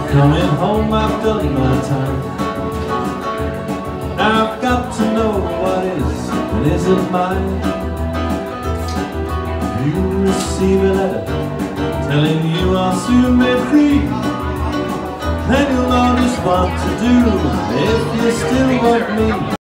Coming home, I've done my time. Now I've got to know what is and isn't mine. You receive a letter telling you I'll soon be free. Then you'll know just what to do if you still want me.